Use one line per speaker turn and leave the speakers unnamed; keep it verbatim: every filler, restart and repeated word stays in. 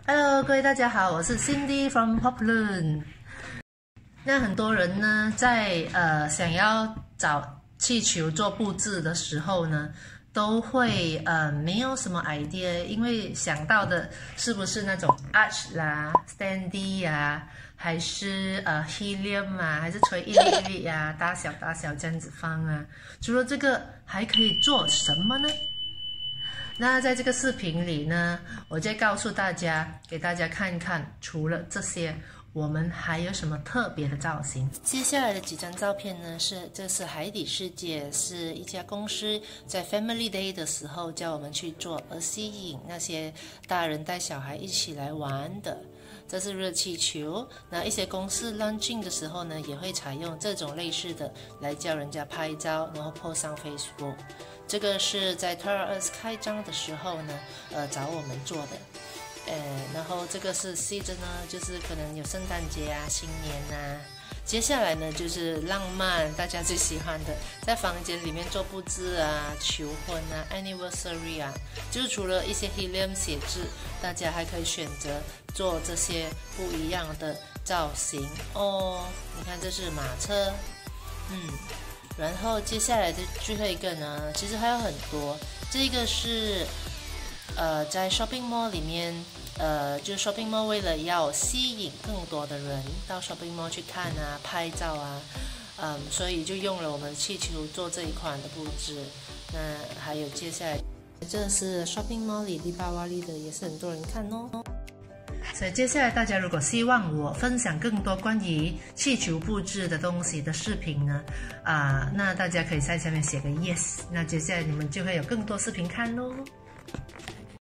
Hello， 各位大家好，我是 Cindy from Poploon。那很多人呢，在呃想要找气球做布置的时候呢，都会呃没有什么 idea， 因为想到的是不是那种 arch 啦、standee 呀，还是呃 helium 啊，还是吹一粒一粒呀，大小大小这样子放啊。除了这个，还可以做什么呢？那在这个视频里呢，我再告诉大家，给大家看一看，除了这些，我们还有什么特别的造型？接下来的几张照片呢，是这是海底世界，是一家公司在 Family Day 的时候叫我们去做，而吸引那些大人带小孩一起来玩的。这是热气球，那一些公司 launching 的时候呢，也会采用这种类似的来叫人家拍照，然后 po 上 Facebook。这个是在 T R S 开张的时候呢，呃，找我们做的。呃，然后这个是 season 呢，就是可能有圣诞节啊、新年啊。接下来呢，就是浪漫，大家最喜欢的，在房间里面做布置啊、求婚啊、anniversary 啊，就是除了一些 helium 写字，大家还可以选择做这些不一样的造型哦。你看，这是马车，嗯，然后接下来的最后一个呢，其实还有很多，这个是呃在 shopping mall 里面。呃，就 shopping mall 为了要吸引更多的人到 shopping mall 去看啊、拍照啊，嗯，所以就用了我们的气球做这一款的布置。那还有接下来，这是 shopping mall 里利巴瓦利的，也是很多人看哦。所以接下来大家如果希望我分享更多关于气球布置的东西的视频呢，啊、呃，那大家可以在下面写个 yes， 那接下来你们就会有更多视频看喽。